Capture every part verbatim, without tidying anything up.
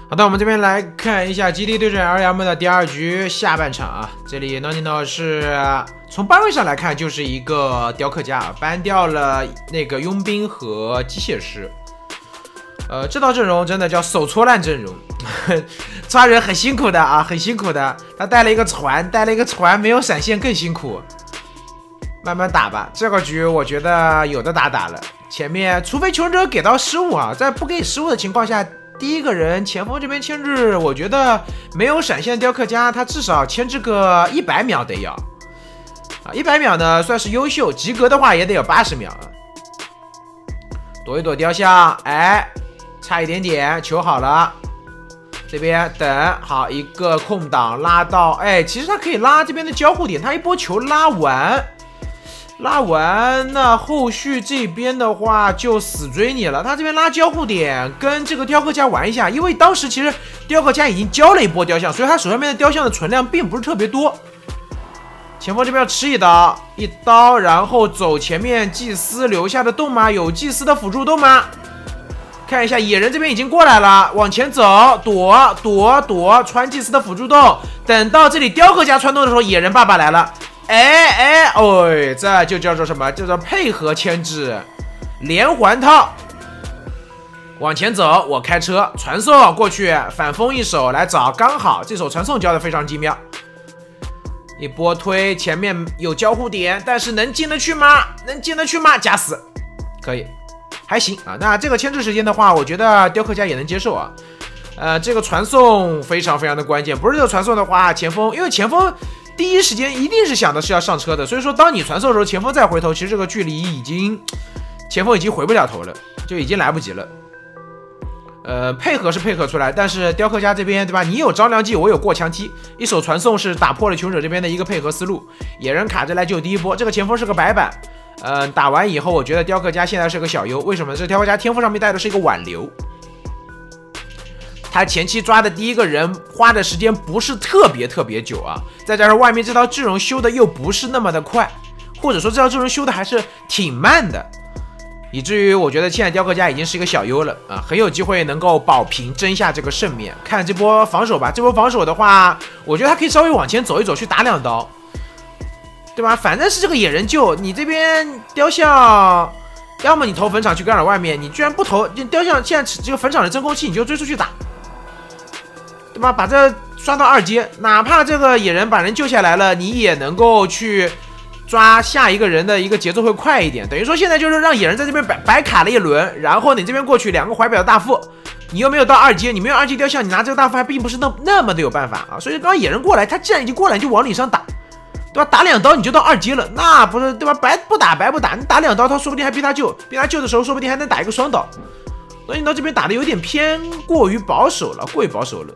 好的，我们这边来看一下基地对阵二阳们的第二局下半场啊。这里 Nonino 是从班位上来看就是一个雕刻家，搬掉了那个佣兵和机械师。呃，这套阵容真的叫手搓烂阵容，抓人很辛苦的啊，很辛苦的。他带了一个船，带了一个船，没有闪现更辛苦。慢慢打吧，这个局我觉得有的打打了。前面除非求生者给到失误啊，在不给失误的情况下。 第一个人前锋这边牵制，我觉得没有闪现雕刻家，他至少牵制个一百秒得要啊，一百秒呢算是优秀，及格的话也得有八十秒啊。躲一躲雕像，哎，差一点点，球好了，这边等好一个空档拉到，哎，其实他可以拉这边的交互点，他一波球拉完。 拉完，那后续这边的话就死追你了。他这边拉交互点，跟这个雕刻家玩一下，因为当时其实雕刻家已经交了一波雕像，所以他手上面的雕像的存量并不是特别多。前锋这边要吃一刀，一刀，然后走前面祭司留下的洞吗？有祭司的辅助洞吗？看一下野人这边已经过来了，往前走，躲躲躲，穿祭司的辅助洞。等到这里雕刻家穿洞的时候，野人爸爸来了。 哎哎哦，这就叫做什么？叫做配合牵制，连环套。往前走，我开车传送过去，反封一手来找，刚好这手传送交的非常精妙。一波推，前面有交互点，但是能进得去吗？能进得去吗？假死，可以，还行啊。那这个牵制时间的话，我觉得雕刻家也能接受啊。呃，这个传送非常非常的关键，不是这个传送的话，前锋因为前锋。 第一时间一定是想的是要上车的，所以说当你传送的时候，前锋再回头，其实这个距离已经，前锋已经回不了头了，就已经来不及了。呃，配合是配合出来，但是雕刻家这边对吧？你有张良计，我有过墙梯，一手传送是打破了求生者这边的一个配合思路。野人卡着来救第一波，这个前锋是个白板。呃，打完以后，我觉得雕刻家现在是个小优，为什么？这雕刻家天赋上面带的是一个挽留。 他前期抓的第一个人花的时间不是特别特别久啊，再加上外面这套阵容修的又不是那么的快，或者说这套阵容修的还是挺慢的，以至于我觉得现在雕刻家已经是一个小优了啊，很有机会能够保平争下这个胜面。看这波防守吧，这波防守的话，我觉得他可以稍微往前走一走，去打两刀，对吧？反正是这个野人救你这边雕像，要么你投坟场去干扰外面，你居然不投，雕像现在这个坟场的真空期你就追出去打。 对吧？把这刷到二阶，哪怕这个野人把人救下来了，你也能够去抓下一个人的一个节奏会快一点。等于说现在就是让野人在这边白白卡了一轮，然后你这边过去两个怀表的大副，你又没有到二阶，你没有二阶雕像，你拿这个大副还并不是那那么的有办法啊。所以刚刚野人过来，他既然已经过来，你就往里上打，对吧？打两刀你就到二阶了，那不是对吧？白不打白不打，你打两刀，他说不定还逼他救，逼他救的时候说不定还能打一个双刀。所以你到这边打的有点偏过于保守了，过于保守了。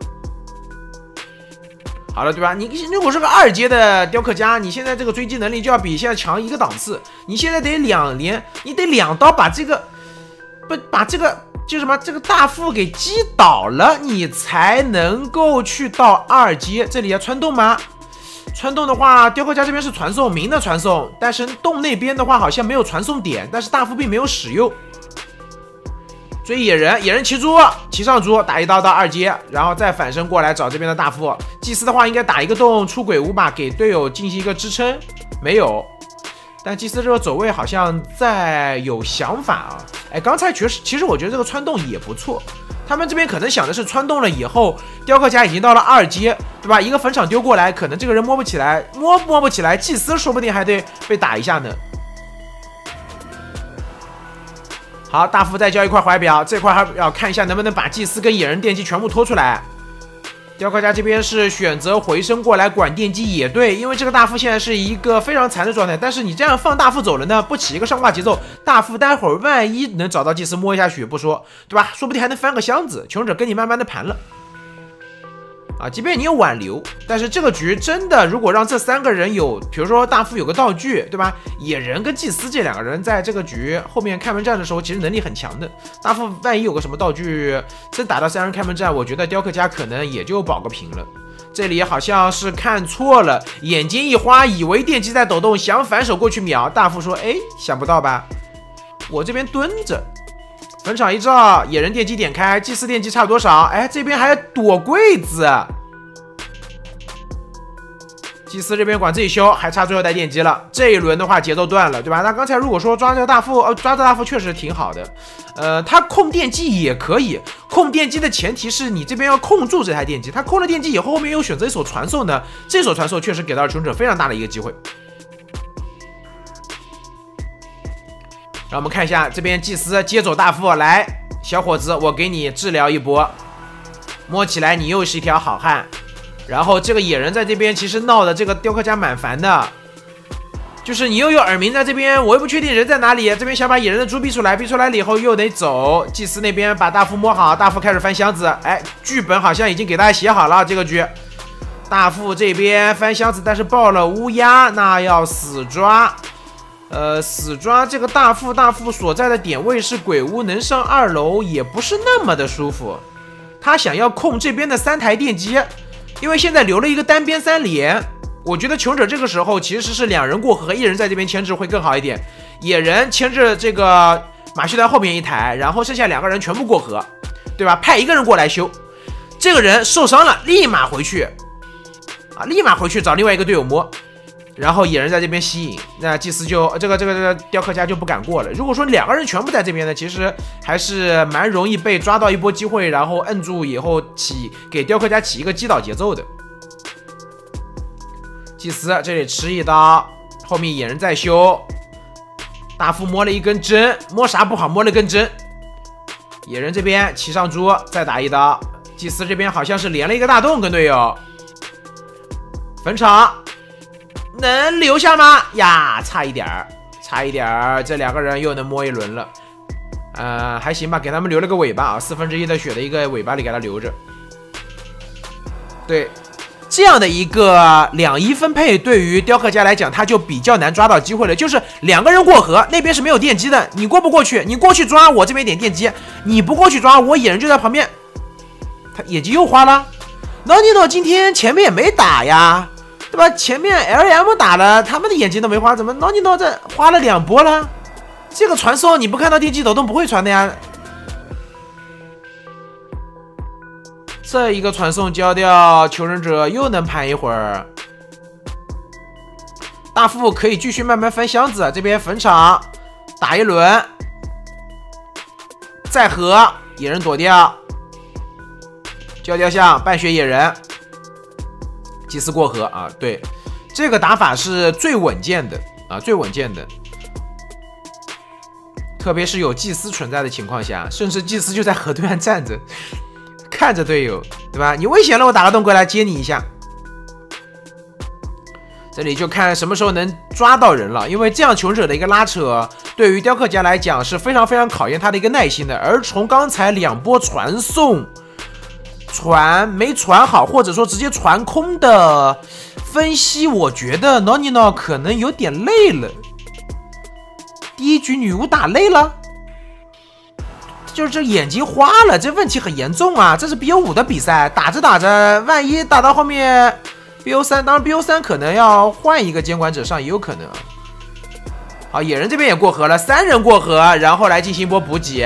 好了，对吧？你如果是个二阶的雕刻家，你现在这个追击能力就要比现在强一个档次。你现在得两连，你得两刀把这个不把这个就什么这个大副给击倒了，你才能够去到二阶。这里要穿洞吗？穿洞的话，雕刻家这边是传送明的传送，但是洞那边的话好像没有传送点，但是大副并没有使用。 追野人，野人骑猪，骑上猪，打一刀到二阶，然后再反身过来找这边的大副。祭司的话，应该打一个洞出鬼屋吧，给队友进行一个支撑。没有，但祭司这个走位好像在有想法啊。哎，刚才确实，其实我觉得这个穿洞也不错。他们这边可能想的是穿洞了以后，雕刻家已经到了二阶，对吧？一个坟场丢过来，可能这个人摸不起来，摸摸不起来，祭司说不定还得被打一下呢。 好，大副再交一块怀表，这块还要看一下能不能把祭司跟野人电击全部拖出来。雕刻家这边是选择回身过来管电击也对，因为这个大副现在是一个非常残的状态。但是你这样放大副走了呢，不起一个上挂节奏，大副待会儿万一能找到祭司摸一下血不说，对吧？说不定还能翻个箱子，求生者跟你慢慢的盘了。啊，即便你有挽留，但是这个局真的如果让这三个人有，比如说大副有个道具，对吧？野人跟祭司这两个人在这个局后面开门战的时候，其实能力很强的。大副万一有个什么道具，真打到三人开门战，我觉得雕刻家可能也就保个平了。这里好像是看错了，眼睛一花，以为电击在抖动，想反手过去秒。大副说：“哎，想不到吧？我这边蹲着， 坟场一照，野人电击点开，祭司电击差多少？哎，这边还躲柜子。祭司这边管自己修，还差最后代电击了。这一轮的话节奏断了，对吧？那刚才如果说抓这个大副，呃，抓这大副确实挺好的。呃，他控电击也可以，控电击的前提是你这边要控住这台电击。他控了电击以后，后面又选择一手传送呢，这手传送确实给到了求生者非常大的一个机会。让我们看一下这边祭司接走大副，来，小伙子，我给你治疗一波，摸起来你又是一条好汉。然后这个野人在这边其实闹的这个雕刻家蛮烦的，就是你又有耳鸣在这边，我又不确定人在哪里，这边想把野人的猪逼出来，逼出来了以后又得走。祭司那边把大副摸好，大副开始翻箱子，哎，剧本好像已经给大家写好了这个局。大副这边翻箱子，但是爆了乌鸦，那要死抓。呃，死抓这个大副，大副所在的点位是鬼屋，能上二楼也不是那么的舒服。他想要控这边的三台电机。因为现在留了一个单边三连，我觉得求生者这个时候其实是两人过河，一人在这边牵制会更好一点。野人牵制这个马戏团后面一台，然后剩下两个人全部过河，对吧？派一个人过来修，这个人受伤了，立马回去啊，立马回去找另外一个队友摸，然后野人在这边吸引，那祭司就这个这个这个雕刻家就不敢过了。如果说两个人全部在这边呢，其实还是蛮容易被抓到一波机会，然后摁住以后起给雕刻家起一个击倒节奏的。祭司这里吃一刀，后面野人在修，大副摸了一根针，摸啥不好，摸了根针。野人这边骑上猪再打一刀，祭司这边好像是连了一个大洞跟队友。坟场。能留下吗？呀，差一点儿，差一点儿，这两个人又能摸一轮了。呃，还行吧，给他们留了个尾巴啊，四分之一的血的一个尾巴里给他留着。对，这样的一个两一分配，对于雕刻家来讲，他就比较难抓到机会了。就是两个人过河，那边是没有电机的，你过不过去？你过去抓，我这边点电机；你不过去抓，我野人就在旁边。他眼睛又花了。Nonino今天前面也没打呀。对吧？前面 L M 打了，他们的眼睛都没花，怎么 Nonino 这花了两波了？这个传送你不看到电击抖动不会传的呀。这一个传送交掉，求生者又能盘一会儿。大副可以继续慢慢翻箱子，这边坟场打一轮，再合野人躲掉，交雕像半血野人。祭司过河啊，对，这个打法是最稳健的啊，最稳健的。特别是有祭司存在的情况下，甚至祭司就在河对岸站着，看着队友，对吧？你危险了，我打个洞过来接你一下。这里就看什么时候能抓到人了，因为这样求生者的一个拉扯，对于雕刻家来讲是非常非常考验他的一个耐心的。而从刚才两波传送。传没传好，或者说直接传空的分析，我觉得 Nonino 可能有点累了。第一局女巫打累了，就是这眼睛花了，这问题很严重啊！这是 B O 五 的比赛，打着打着，万一打到后面 B O 三，当然 B O 三可能要换一个监管者上，也有可能啊。好，野人这边也过河了，三人过河，然后来进行一波补给。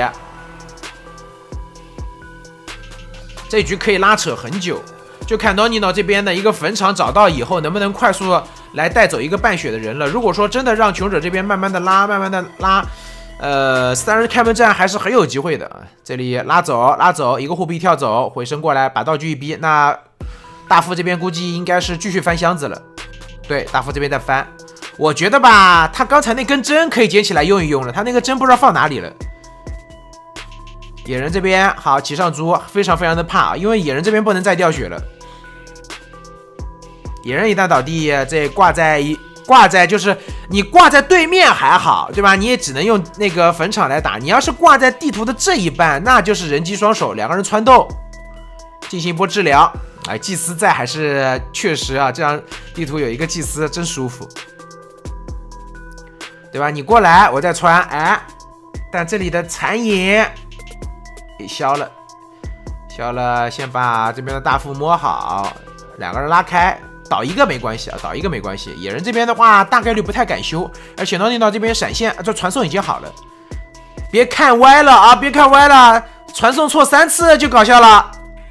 这局可以拉扯很久，就看 Nonino 这边的一个坟场找到以后，能不能快速来带走一个半血的人了。如果说真的让求生者这边慢慢的拉，慢慢的拉，呃，三人开门战还是很有机会的。这里拉走，拉走，一个护臂跳走，回身过来把道具一逼，那大副这边估计应该是继续翻箱子了。对，大副这边在翻，我觉得吧，他刚才那根针可以捡起来用一用了，他那个针不知道放哪里了。野人这边好，骑上猪，非常非常的怕，因为野人这边不能再掉血了。野人一旦倒地，这挂在一挂在就是你挂在对面还好，对吧？你也只能用那个坟场来打。你要是挂在地图的这一半，那就是人机双手，两个人穿斗，进行一波治疗。哎，祭司在还是确实啊，这样地图有一个祭司真舒服，对吧？你过来，我再穿，哎，但这里的残影。给消了，消了，先把这边的大副摸好，两个人拉开，倒一个没关系啊，倒一个没关系。野人这边的话，大概率不太敢修，而且Nonino这边闪现，这传送已经好了， 别看歪了啊！别看歪了，传送错三次就搞笑了。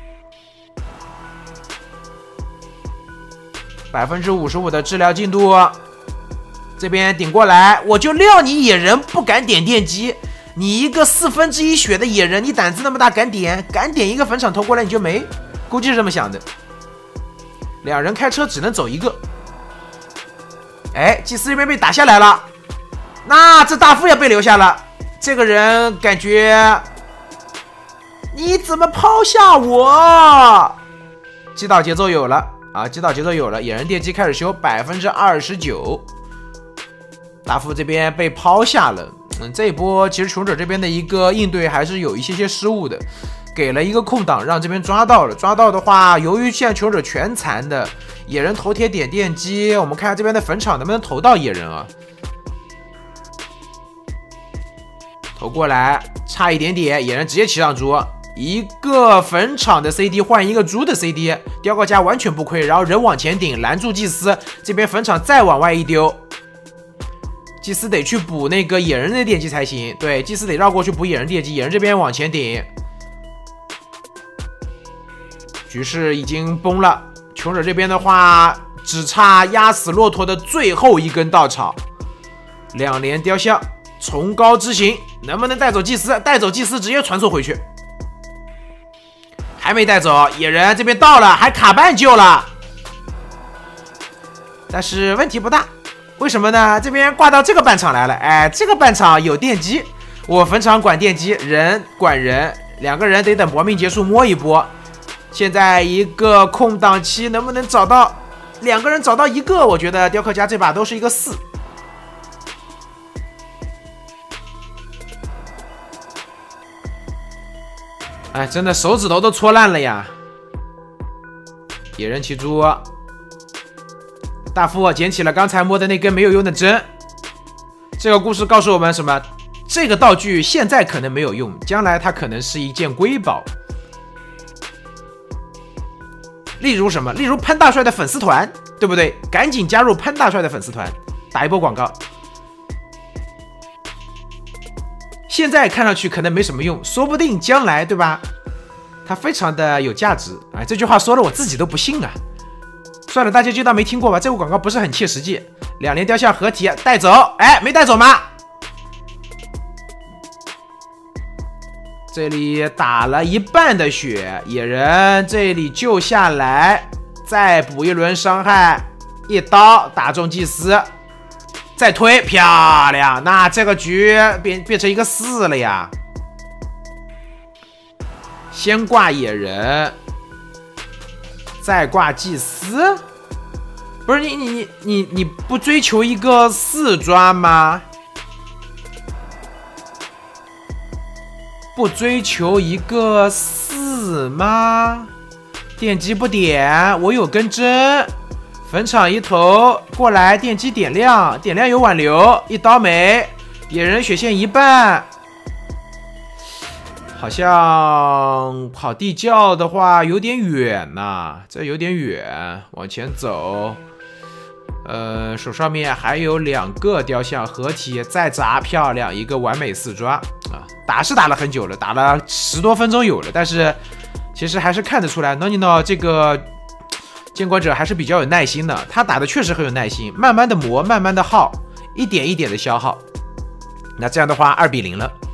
百分之五十五的治疗进度，这边顶过来，我就料你野人不敢点电击。你一个四分之一血的野人，你胆子那么大，敢点？敢点一个坟场投过来你就没？估计是这么想的。两人开车只能走一个。哎，祭司这边被打下来了，那这大副也被留下了。这个人感觉，你怎么抛下我？击倒节奏有了。啊，击倒节奏有了，野人电击开始修，百分之二十九。大副这边被抛下了，嗯，这一波其实穷者这边的一个应对还是有一些些失误的，给了一个空档让这边抓到了，抓到的话，由于现在穷者全残的，野人头铁点电击，我们看下这边的坟场能不能投到野人啊？投过来，差一点点，野人直接骑上猪。一个坟场的 C D 换一个猪的 C D， 雕刻家完全不亏，然后人往前顶拦住祭司，这边坟场再往外一丢，祭司得去补那个野人的电击才行。对，祭司得绕过去补野人电击，野人这边往前顶，局势已经崩了。穷者这边的话，只差压死骆驼的最后一根稻草。两连雕像，崇高之行，能不能带走祭司？带走祭司，直接传送回去。还没带走，野人这边到了，还卡半救了，但是问题不大，为什么呢？这边挂到这个半场来了，哎，这个半场有电击，我坟场管电击，人管人，两个人得等搏命结束摸一波。现在一个空档期，能不能找到两个人找到一个？我觉得雕刻家这把都是一个四。哎，真的手指头都戳烂了呀！野人骑猪，大副捡起了刚才摸的那根没有用的针。这个故事告诉我们什么？这个道具现在可能没有用，将来它可能是一件瑰宝。例如什么？例如潘大帅的粉丝团，对不对？赶紧加入潘大帅的粉丝团，打一波广告。现在看上去可能没什么用，说不定将来，对吧？它非常的有价值。哎，这句话说了我自己都不信啊。算了，大家就当没听过吧。这个广告不是很切实际。两连雕像合体带走，哎，没带走吗？这里打了一半的血，野人这里救下来，再补一轮伤害，一刀打中祭司。再推，漂亮！那这个局变变成一个四了呀。先挂野人，再挂祭司。不是你你你你你不追求一个四抓吗？不追求一个四吗？电击不点，我有根针。坟场一头过来，电击点亮，点亮有挽留，一刀没，野人血线一半，好像跑地窖的话有点远呐、啊，这有点远，往前走。呃，手上面还有两个雕像合体，再砸，漂亮，一个完美四抓啊！打是打了很久了，打了十多分钟有了，但是其实还是看得出来 ，Nonino 这个。监管者还是比较有耐心的，他打的确实很有耐心，慢慢的磨，慢慢的耗，一点一点的消耗。那这样的话，二比零了。